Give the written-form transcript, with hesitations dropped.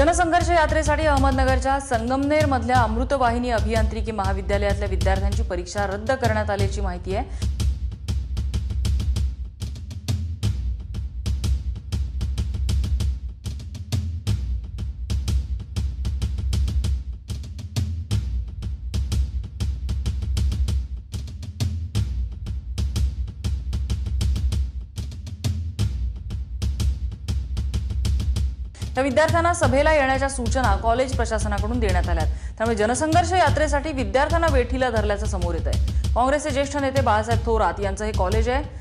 जनसंघर्ष यात्रेसाठी अहमदनगरच्या संगमनेर मधल्या अमृतवाहिनी अभियांत्रिकी महाविद्यालयातल्या विद्यार्थ्यांची परीक्षा रद्द करण्यात आल्याची माहिती आहे। या विद्यार्थ्यांना सभेला येण्याच्या सूचना कॉलेज प्रशासनाकडून देण्यात आल्या। त्यामुळे जनसंघर्ष यात्रेसाठी विद्यार्थ्यांना वेठीला धरल्याचं समोर येत आहे। काँग्रेसचे ज्येष्ठ नेते बाळासाहेब थोरात यांचं हे कॉलेज आहे।